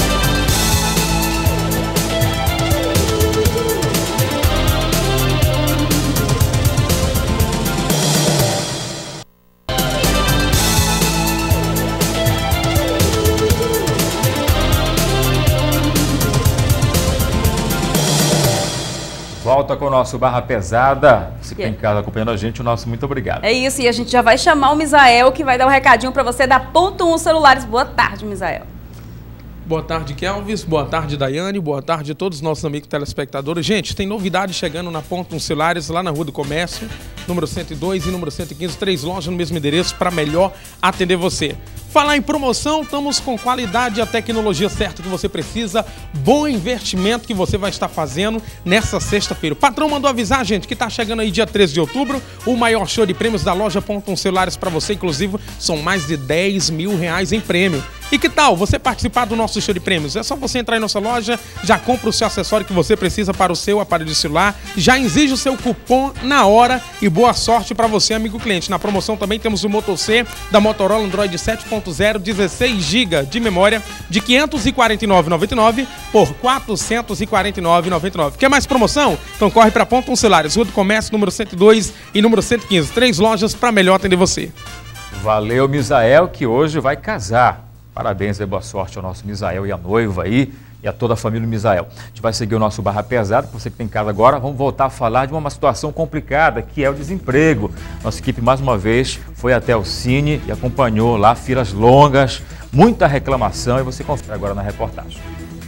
Volta com o nosso Barra Pesada. Você que está em casa acompanhando a gente, o nosso muito obrigado. É isso, e a gente já vai chamar o Misael, que vai dar um recadinho para você da Ponto um Celulares. Boa tarde, Misael. Boa tarde, Kelvis. Boa tarde, Daiane. Boa tarde a todos os nossos amigos telespectadores. Gente, tem novidade chegando na Ponto um Celulares, lá na Rua do Comércio, número cento e dois e número cento e quinze. Três lojas no mesmo endereço para melhor atender você. Falar em promoção, estamos com qualidade e a tecnologia certa que você precisa. Bom investimento que você vai estar fazendo nessa sexta-feira. O patrão mandou avisar, gente, que está chegando aí dia treze de outubro, o maior show de prêmios da loja Ponto um Celulares para você. Inclusive, são mais de dez mil reais em prêmio. E que tal você participar do nosso show de prêmios? É só você entrar em nossa loja, já compra o seu acessório que você precisa para o seu aparelho de celular, já exige o seu cupom na hora e boa sorte para você, amigo cliente. Na promoção também temos o Moto C da Motorola Android sete ponto zero, dezesseis gigas de memória, de quinhentos e quarenta e nove reais e noventa e nove centavos por quatrocentos e quarenta e nove reais e noventa e nove centavos. Quer mais promoção? Então corre para Ponto um Celulares, Rua do Comércio, número cento e dois e número cento e quinze. Três lojas para melhor atender você. Valeu, Misael, que hoje vai casar. Parabéns e boa sorte ao nosso Misael e a noiva aí e a toda a família do Misael. A gente vai seguir o nosso Barra Pesada, para você que tem em casa agora, vamos voltar a falar de uma situação complicada, que é o desemprego. Nossa equipe, mais uma vez, foi até o Cine e acompanhou lá filas longas, muita reclamação, e você confere agora na reportagem.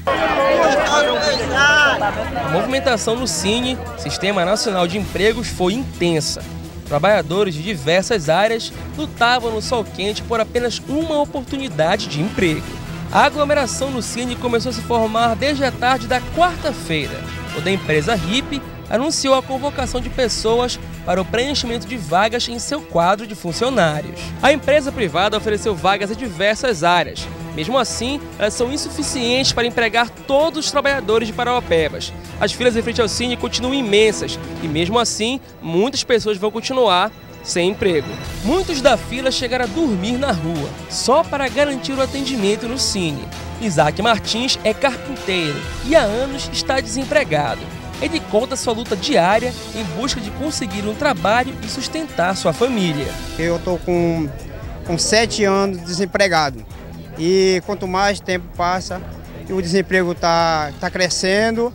A movimentação no Cine, Sistema Nacional de Empregos, foi intensa. Trabalhadores de diversas áreas lutavam no sol quente por apenas uma oportunidade de emprego. A aglomeração no Cine começou a se formar desde a tarde da quarta-feira, quando a empresa R I P anunciou a convocação de pessoas para o preenchimento de vagas em seu quadro de funcionários. A empresa privada ofereceu vagas em diversas áreas. Mesmo assim, elas são insuficientes para empregar todos os trabalhadores de Parauapebas. As filas em frente ao Cine continuam imensas e, mesmo assim, muitas pessoas vão continuar sem emprego. Muitos da fila chegaram a dormir na rua, só para garantir o atendimento no Cine. Isaac Martins é carpinteiro e há anos está desempregado. Ele conta sua luta diária em busca de conseguir um trabalho e sustentar sua família. Eu estou com, com sete anos desempregado e quanto mais tempo passa, o desemprego está tá crescendo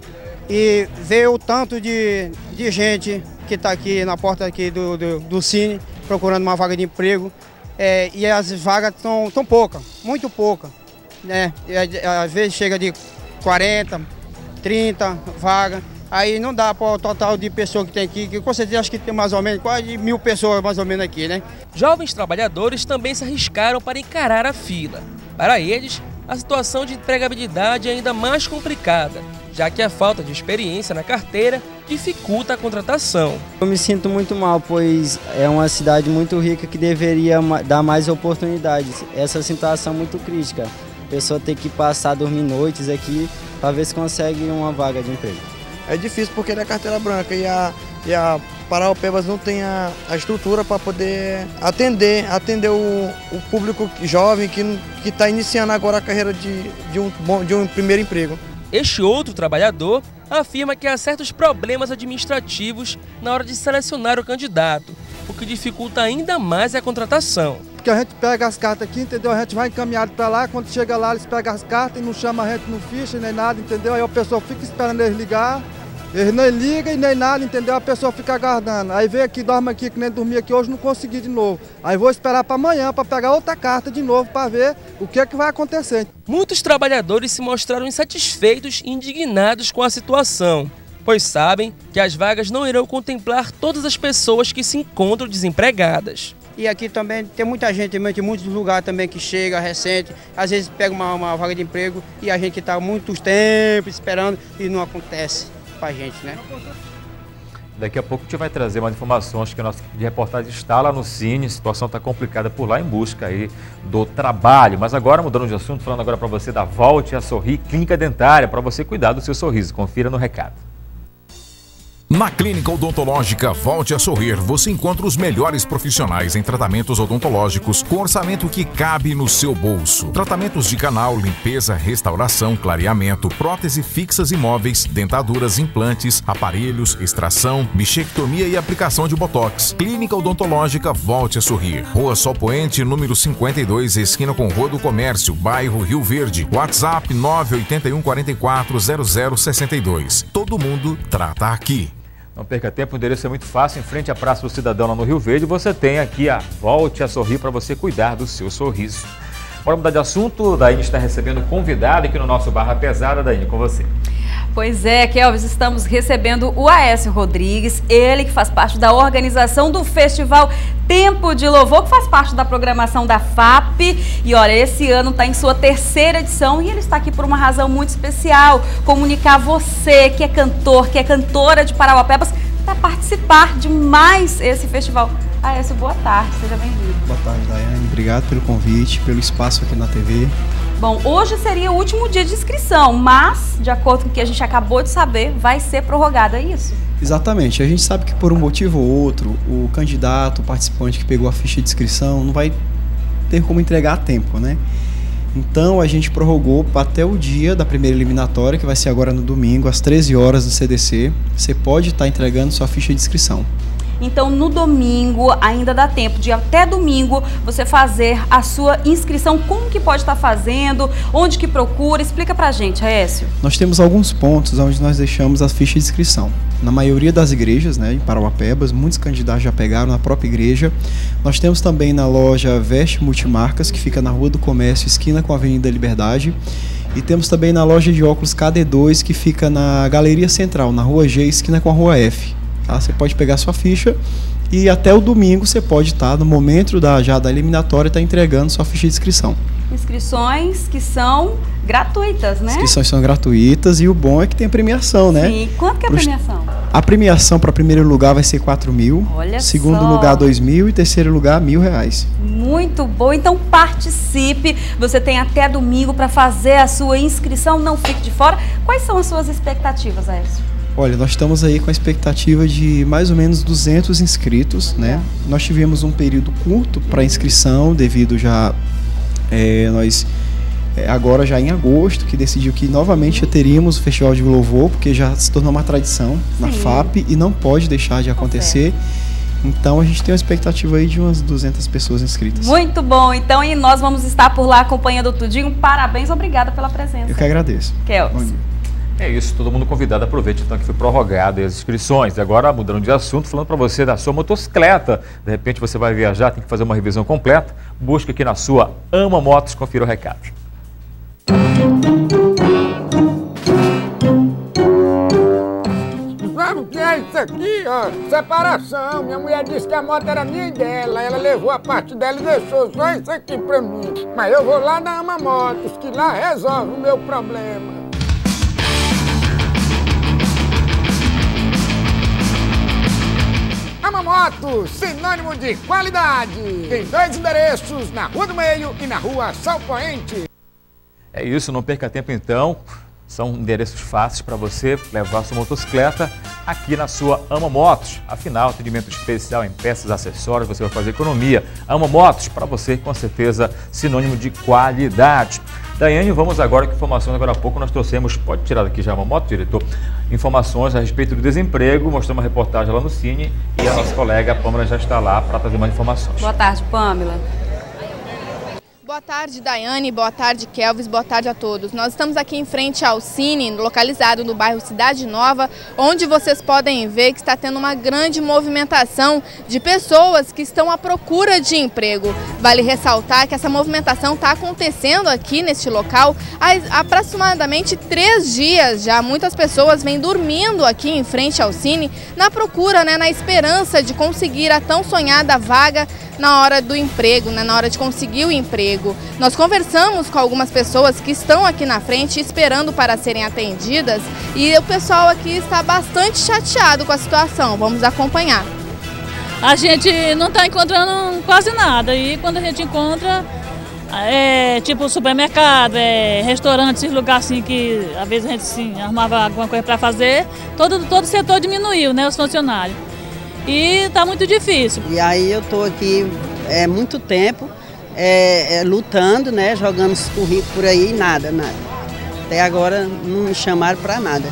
e ver o tanto de, de gente que está aqui na porta aqui do, do, do Cine procurando uma vaga de emprego é, e as vagas estão tão poucas, muito poucas. Né? E, às vezes chega de quarenta, trinta vagas. Aí não dá para o total de pessoas que tem aqui, que com certeza acho que tem mais ou menos quase mil pessoas mais ou menos aqui, né? Jovens trabalhadores também se arriscaram para encarar a fila. Para eles, a situação de empregabilidade é ainda mais complicada, já que a falta de experiência na carteira dificulta a contratação. Eu me sinto muito mal, pois é uma cidade muito rica que deveria dar mais oportunidades. Essa situação é muito crítica. A pessoa tem que passar, dormir noites aqui para ver se consegue uma vaga de emprego. É difícil porque é carteira branca e a, e a Parauapebas não tem a, a estrutura para poder atender, atender o, o público jovem que está iniciando agora a carreira de, de, um, de um primeiro emprego. Este outro trabalhador afirma que há certos problemas administrativos na hora de selecionar o candidato, o que dificulta ainda mais a contratação. Porque a gente pega as cartas aqui, entendeu? A gente vai encaminhado para lá, quando chega lá eles pegam as cartas e não chamam a gente no ficha nem nada, entendeu? Aí a pessoa fica esperando eles ligar, eles nem ligam e nem nada, entendeu? A pessoa fica aguardando. Aí vem aqui, dorme aqui, que nem dormi aqui hoje, não consegui de novo. Aí vou esperar para amanhã para pegar outra carta de novo para ver o que é que vai acontecer. Muitos trabalhadores se mostraram insatisfeitos e indignados com a situação, pois sabem que as vagas não irão contemplar todas as pessoas que se encontram desempregadas. E aqui também tem muita gente, tem muitos lugares também que chega recente, às vezes pega uma, uma vaga de emprego e a gente está muitos tempos esperando e não acontece para a gente, né? Daqui a pouco a gente vai trazer mais informações, que a nossa equipe de reportagem está lá no Cine, a situação está complicada por lá em busca aí do trabalho. Mas agora, mudando de assunto, falando agora para você da Volte a Sorrir Clínica Dentária, para você cuidar do seu sorriso. Confira no recado. Na Clínica Odontológica Volte a Sorrir, você encontra os melhores profissionais em tratamentos odontológicos com orçamento que cabe no seu bolso. Tratamentos de canal, limpeza, restauração, clareamento, prótese fixas e móveis, dentaduras, implantes, aparelhos, extração, bichectomia e aplicação de botox. Clínica Odontológica Volte a Sorrir. Rua Sol Poente, número cinquenta e dois, esquina com Rua do Comércio, bairro Rio Verde. WhatsApp nove oito um quatro quatro zero zero seis dois. Todo mundo trata aqui. Não perca tempo, o endereço é muito fácil, em frente à Praça do Cidadão, lá no Rio Verde, você tem aqui a Volte a Sorrir para você cuidar do seu sorriso. Bora mudar de assunto, Daine está recebendo convidado aqui no nosso Barra Pesada. Daine, com você. Pois é, Kelvis, estamos recebendo o Aécio Rodrigues, ele que faz parte da organização do Festival Tempo de Louvor, que faz parte da programação da F A P. E olha, esse ano está em sua terceira edição e ele está aqui por uma razão muito especial, comunicar você que é cantor, que é cantora de Parauapebas, para participar de mais esse festival. Aécio, boa tarde, seja bem-vindo. Boa tarde, Daiane, obrigado pelo convite, pelo espaço aqui na T V. Bom, hoje seria o último dia de inscrição, mas, de acordo com o que a gente acabou de saber, vai ser prorrogado, é isso? Exatamente. A gente sabe que por um motivo ou outro, o candidato, o participante que pegou a ficha de inscrição não vai ter como entregar a tempo, né? Então, a gente prorrogou até o dia da primeira eliminatória, que vai ser agora no domingo, às treze horas do C D C. Você pode estar entregando sua ficha de inscrição. Então, no domingo, ainda dá tempo de até domingo você fazer a sua inscrição. Como que pode estar fazendo? Onde que procura? Explica pra gente, Aécio. Nós temos alguns pontos onde nós deixamos a ficha de inscrição. Na maioria das igrejas, né, em Parauapebas, muitos candidatos já pegaram na própria igreja. Nós temos também na loja Veste Multimarcas, que fica na Rua do Comércio, esquina com a Avenida Liberdade. E temos também na loja de óculos K D dois, que fica na Galeria Central, na Rua G, esquina com a Rua F. Tá? Você pode pegar sua ficha e até o domingo você pode estar, no momento da, já da eliminatória, estar entregando sua ficha de inscrição. Inscrições que são gratuitas, né? Inscrições são gratuitas e o bom é que tem premiação, né? Sim, quanto que é a premiação? A premiação para primeiro lugar vai ser quatro mil, Olha segundo só. lugar dois mil e terceiro lugar mil reais. Muito bom, então participe, você tem até domingo para fazer a sua inscrição, não fique de fora. Quais são as suas expectativas, Aécio? Olha, nós estamos aí com a expectativa de mais ou menos duzentos inscritos, né? Nós tivemos um período curto para inscrição, devido já é, nós é, agora já em agosto que decidiu que novamente teríamos o Festival de Louvor, porque já se tornou uma tradição na F A P e não pode deixar de acontecer. Então a gente tem uma expectativa aí de umas duzentas pessoas inscritas. Muito bom, então, e nós vamos estar por lá acompanhando tudinho. Parabéns, obrigada pela presença. Eu que agradeço. Kelvis. É isso, todo mundo convidado. Aproveite então que foi prorrogado as inscrições. Agora, mudando de assunto, falando para você da sua motocicleta. De repente você vai viajar, tem que fazer uma revisão completa. Busca aqui na sua Ama Motos, confira o recado. Sabe o que é isso aqui, ó? Separação. Minha mulher disse que a moto era minha e dela. Ela levou a parte dela e deixou só isso aqui pra mim. Mas eu vou lá na Ama Motos, que lá resolve o meu problema. Ama Motos, sinônimo de qualidade. Tem dois endereços, na Rua do Meio e na Rua Salpoente. É isso, não perca tempo então. São endereços fáceis para você levar sua motocicleta aqui na sua Ama Motos. Afinal, atendimento especial em peças, acessórios, você vai fazer economia. Ama Motos, para você, com certeza, sinônimo de qualidade. Daiane, vamos agora com informações. Agora há pouco nós trouxemos, pode tirar daqui já uma moto, diretor, informações a respeito do desemprego. Mostramos uma reportagem lá no Cine e a nossa colega Pâmela já está lá para trazer mais informações. Boa tarde, Pâmela. Boa tarde, Daiane. Boa tarde, Kelvis. Boa tarde a todos. Nós estamos aqui em frente ao Cine, localizado no bairro Cidade Nova, onde vocês podem ver que está tendo uma grande movimentação de pessoas que estão à procura de emprego. Vale ressaltar que essa movimentação está acontecendo aqui neste local há aproximadamente três dias já. Muitas pessoas vêm dormindo aqui em frente ao Cine na procura, né, na esperança de conseguir a tão sonhada vaga na hora do emprego, né, na hora de conseguir o emprego. Nós conversamos com algumas pessoas que estão aqui na frente esperando para serem atendidas e o pessoal aqui está bastante chateado com a situação. Vamos acompanhar. A gente não está encontrando quase nada e quando a gente encontra, é tipo supermercado, é restaurante, esses lugares assim que às vezes a gente assim, arrumava alguma coisa para fazer, todo, todo o setor diminuiu, né, os funcionários. E está muito difícil. E aí eu estou aqui é muito tempo é, é, lutando, né, jogando os currículos por aí, nada, nada. Até agora não me chamaram para nada.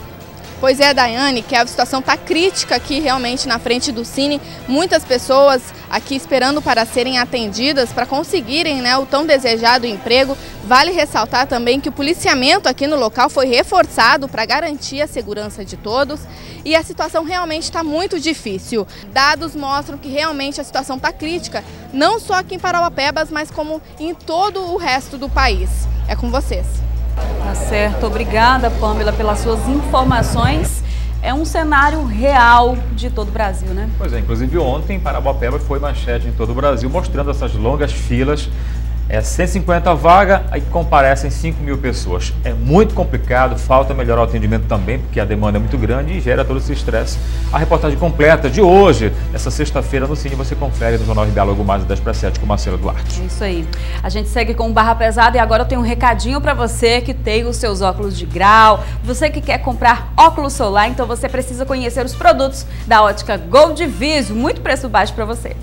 Pois é, Daiane, que a situação está crítica aqui realmente na frente do Cine. Muitas pessoas aqui esperando para serem atendidas, para conseguirem, né, o tão desejado emprego. Vale ressaltar também que o policiamento aqui no local foi reforçado para garantir a segurança de todos. E a situação realmente está muito difícil. Dados mostram que realmente a situação está crítica, não só aqui em Parauapebas, mas como em todo o resto do país. É com vocês. Tá certo, obrigada, Pâmela, pelas suas informações. É um cenário real de todo o Brasil, né? Pois é, inclusive ontem Parauapebas foi manchete em todo o Brasil, mostrando essas longas filas. É cento e cinquenta vagas, aí comparecem cinco mil pessoas. É muito complicado, falta melhorar o atendimento também, porque a demanda é muito grande e gera todo esse estresse. A reportagem completa de hoje, essa sexta-feira no Cine, você confere no Jornal R B A logo mais dez para as sete com Marcelo Duarte. É isso aí. A gente segue com o Barra Pesada e agora eu tenho um recadinho para você que tem os seus óculos de grau, você que quer comprar óculos solar, então você precisa conhecer os produtos da ótica Gold Vision, muito preço baixo para você.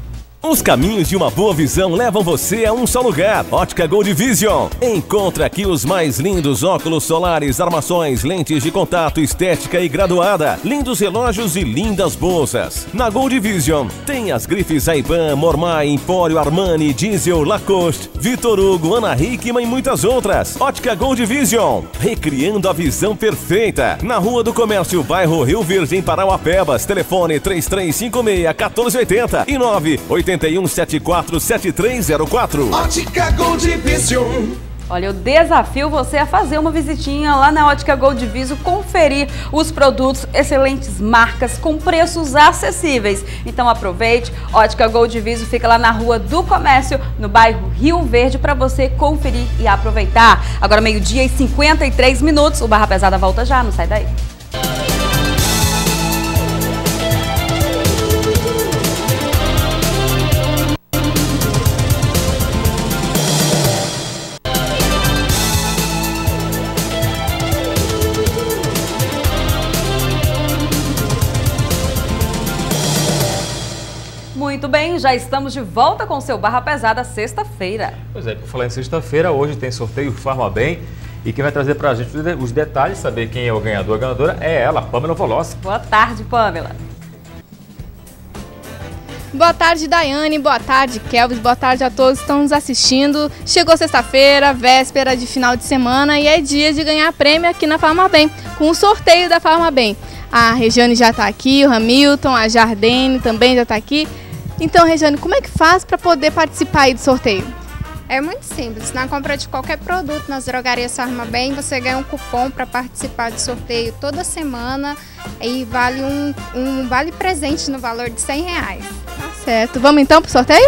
Os caminhos de uma boa visão levam você a um só lugar, Ótica Gold Vision. Encontra aqui os mais lindos óculos solares, armações, lentes de contato, estética e graduada, lindos relógios e lindas bolsas. Na Gold Vision tem as grifes Ray-Ban, Mormai, Empório, Armani, Diesel, Lacoste, Vitor Hugo, Ana Hickman e muitas outras. Ótica Gold Vision, recriando a visão perfeita. Na Rua do Comércio, bairro Rio Verde, em Parauapebas. Telefone três três cinco seis, um quatro oito zero e nove oito um sete quatro sete três zero quatro. Ótica Gold Vision. Olha, eu desafio você a fazer uma visitinha lá na Ótica Gold Vision, conferir os produtos, excelentes marcas, com preços acessíveis. Então aproveite, Ótica Gold Vision fica lá na Rua do Comércio, no bairro Rio Verde, para você conferir e aproveitar. Agora meio-dia e cinquenta e três minutos, o Barra Pesada volta já, não sai daí. Muito bem, já estamos de volta com o seu Barra Pesada sexta-feira. Pois é, por falar em sexta-feira, hoje tem sorteio Farmabem. E quem vai trazer pra gente os detalhes, saber quem é o ganhador, a ganhadora, é ela, Pamela Voloski. Boa tarde, Pamela. Boa tarde, Daiane. Boa tarde, Kelvis. Boa tarde a todos que estão nos assistindo. Chegou sexta-feira, véspera de final de semana e é dia de ganhar prêmio aqui na Farmabem, com o sorteio da Farmabem. A Regiane já está aqui, o Hamilton, a Jardene também já está aqui. Então, Regiane, como é que faz para poder participar aí do sorteio? É muito simples. Na compra de qualquer produto nas drogarias Farmabem, você ganha um cupom para participar do sorteio toda semana e vale um, um vale presente no valor de cem reais. Tá certo. Vamos então para o sorteio?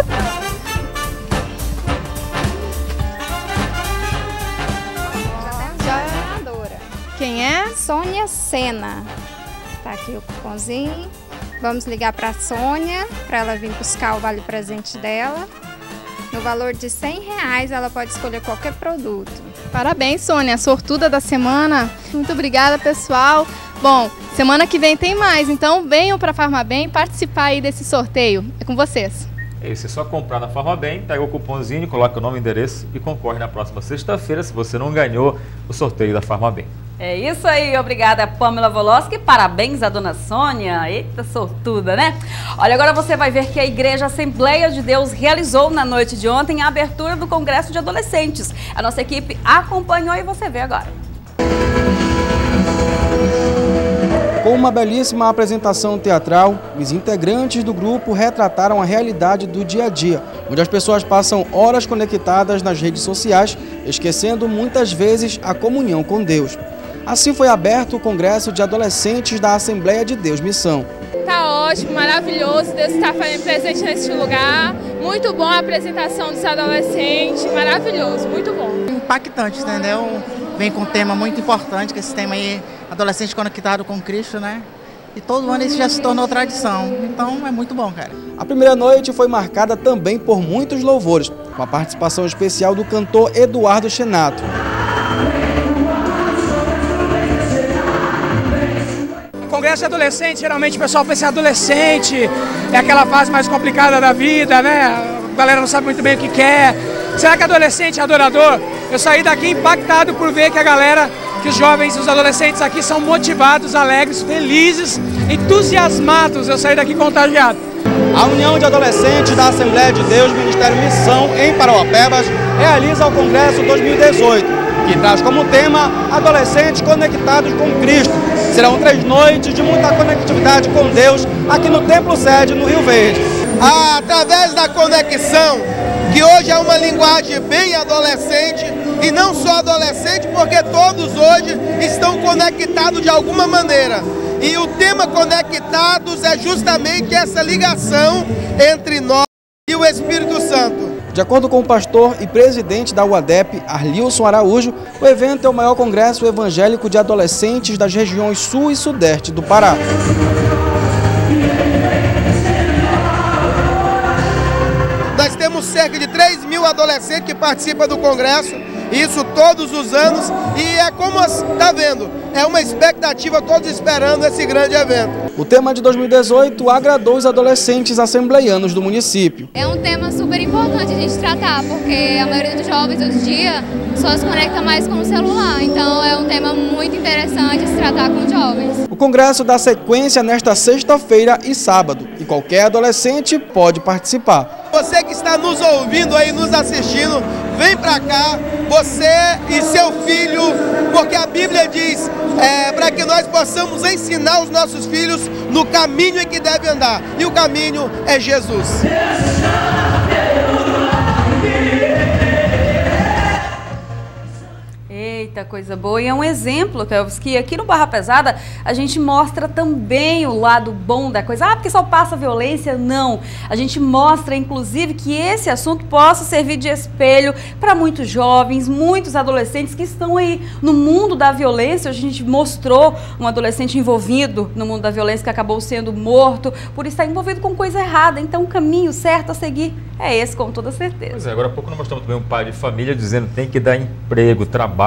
Já é a ganhadora. Quem é? Sônia Sena. Tá aqui o cupomzinho. Vamos ligar para a Sônia para ela vir buscar o vale presente dela. No valor de cem reais, ela pode escolher qualquer produto. Parabéns, Sônia, sortuda da semana. Muito obrigada, pessoal. Bom, semana que vem tem mais, então venham para a Farmabem participar aí desse sorteio. É com vocês. É isso, é só comprar na Farmabem, pega o cupomzinho, coloca o nome e endereço e concorre na próxima sexta-feira, se você não ganhou o sorteio da Farmabem. É isso aí, obrigada, Pamela Voloski. Parabéns à dona Sônia. Eita, sortuda, né? Olha, agora você vai ver que a Igreja Assembleia de Deus realizou na noite de ontem a abertura do Congresso de Adolescentes. A nossa equipe acompanhou e você vê agora. Com uma belíssima apresentação teatral, os integrantes do grupo retrataram a realidade do dia a dia, onde as pessoas passam horas conectadas nas redes sociais, esquecendo muitas vezes a comunhão com Deus. Assim foi aberto o Congresso de Adolescentes da Assembleia de Deus Missão. Tá ótimo, maravilhoso, Deus está presente neste lugar. Muito bom a apresentação dos adolescentes, maravilhoso, muito bom. Impactante, entendeu? Vem com um tema muito importante, que esse tema aí, adolescente conectado com Cristo, né? E todo ano isso já se tornou tradição, então é muito bom, cara. A primeira noite foi marcada também por muitos louvores, com a participação especial do cantor Eduardo Chenato. Congresso de adolescente, geralmente o pessoal pensa em adolescente, é aquela fase mais complicada da vida, né? A galera não sabe muito bem o que quer. Será que adolescente é adorador? Eu saí daqui impactado por ver que a galera, que os jovens, os adolescentes aqui são motivados, alegres, felizes, entusiasmados. Eu saí daqui contagiado. A União de Adolescentes da Assembleia de Deus Ministério Missão em Parauapebas realiza o Congresso dois mil e dezoito, que traz como tema Adolescentes Conectados com Cristo. Serão três noites de muita conectividade com Deus aqui no Templo Sede, no Rio Verde. Através da conexão, que hoje é uma linguagem bem adolescente, e não só adolescente, porque todos hoje estão conectados de alguma maneira. E o tema Conectados é justamente essa ligação entre nós e o Espírito Santo. De acordo com o pastor e presidente da U A D E P, Arlilson Araújo, o evento é o maior congresso evangélico de adolescentes das regiões sul e sudeste do Pará. Nós temos cerca de três mil adolescentes que participam do congresso, isso todos os anos, e é como está vendo, é uma expectativa, todos esperando esse grande evento. O tema de dois mil e dezoito agradou os adolescentes assembleianos do município. É um tema super importante a gente tratar, porque a maioria dos jovens hoje em dia só se conecta mais com o celular, então é um tema muito interessante se tratar com jovens. O congresso dá sequência nesta sexta-feira e sábado, e qualquer adolescente pode participar. Você que está nos ouvindo aí, nos assistindo, vem pra cá, você e seu filho, porque a Bíblia diz é, para que nós possamos ensinar os nossos filhos no caminho em que devem andar, e o caminho é Jesus. Eita, coisa boa. E é um exemplo, Kelvis, que aqui no Barra Pesada a gente mostra também o lado bom da coisa. Ah, porque só passa violência? Não. A gente mostra, inclusive, que esse assunto possa servir de espelho para muitos jovens, muitos adolescentes que estão aí no mundo da violência. Hoje a gente mostrou um adolescente envolvido no mundo da violência que acabou sendo morto por estar envolvido com coisa errada. Então o caminho certo a seguir é esse, com toda certeza. Pois é, agora há pouco nós mostramos também um pai de família dizendo que tem que dar emprego, trabalho para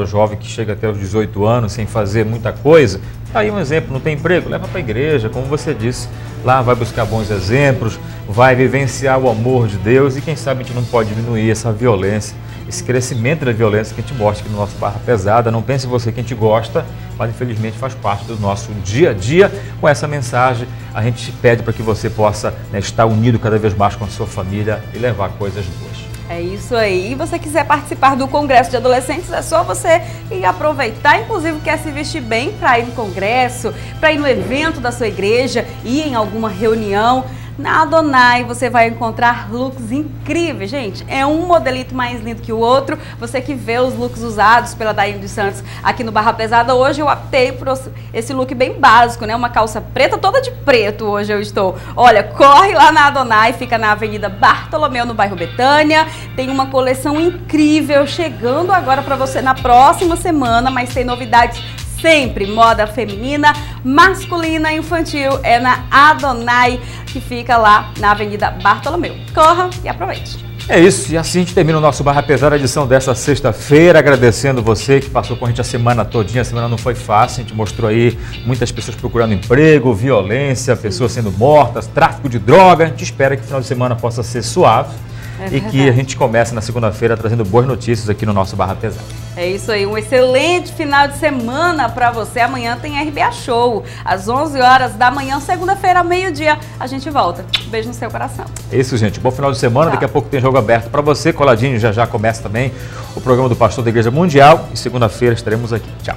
o jovem que chega até os dezoito anos sem fazer muita coisa. Tá aí um exemplo, não tem emprego? Leva para a igreja, como você disse. Lá vai buscar bons exemplos, vai vivenciar o amor de Deus e quem sabe a gente não pode diminuir essa violência, esse crescimento da violência que a gente mostra aqui no nosso Barra Pesada. Não pense você que a gente gosta, mas infelizmente faz parte do nosso dia a dia. Com essa mensagem, a gente pede para que você possa, né, estar unido cada vez mais com a sua família e levar coisas boas. É isso aí. E você quiser participar do Congresso de Adolescentes, é só você ir aproveitar. Inclusive, quer se vestir bem para ir no congresso, para ir no evento da sua igreja, ir em alguma reunião. Na Adonai você vai encontrar looks incríveis, gente. É um modelito mais lindo que o outro. Você que vê os looks usados pela Daiane dos Santos aqui no Barra Pesada, hoje eu optei por esse look bem básico, né? Uma calça preta, toda de preto hoje eu estou. Olha, corre lá na Adonai, fica na Avenida Bartolomeu, no bairro Betânia. Tem uma coleção incrível chegando agora para você na próxima semana, mas tem novidades sempre. Moda feminina, masculina, infantil, é na Adonai, que fica lá na Avenida Bartolomeu. Corra e aproveite. É isso, e assim a gente termina o nosso Barra Pesada, edição dessa sexta-feira, agradecendo você que passou com a gente a semana todinha. A semana não foi fácil, a gente mostrou aí muitas pessoas procurando emprego, violência, pessoas sendo mortas, tráfico de droga. A gente espera que o final de semana possa ser suave. É e que a gente comece na segunda-feira trazendo boas notícias aqui no nosso Barra Pesada. É isso aí, um excelente final de semana para você. Amanhã tem R B A Show, às onze horas da manhã, segunda-feira, ao meio-dia, a gente volta. Beijo no seu coração. É isso, gente. Bom final de semana. Tchau. Daqui a pouco tem jogo aberto para você. Coladinho, já já começa também o programa do Pastor da Igreja Mundial. E segunda-feira estaremos aqui. Tchau.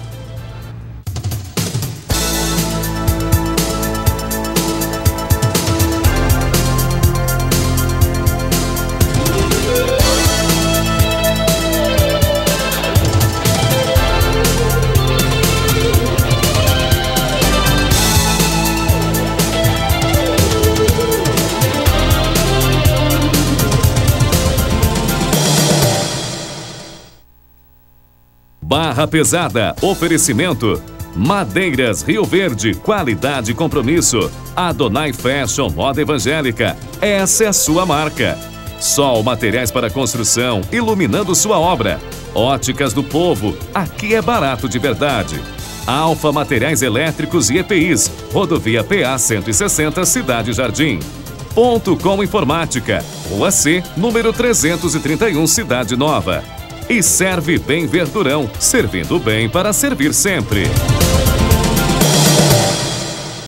Barra Pesada, oferecimento Madeiras Rio Verde, qualidade e compromisso. Adonai Fashion, moda evangélica, essa é a sua marca. Sol Materiais para Construção, iluminando sua obra. Óticas do Povo, aqui é barato de verdade. Alfa Materiais Elétricos e E P Is, rodovia P A cento e sessenta, Cidade Jardim. Ponto Com Informática, Rua C, número trezentos e trinta e um, Cidade Nova. E Serve Bem Verdurão, servindo bem para servir sempre.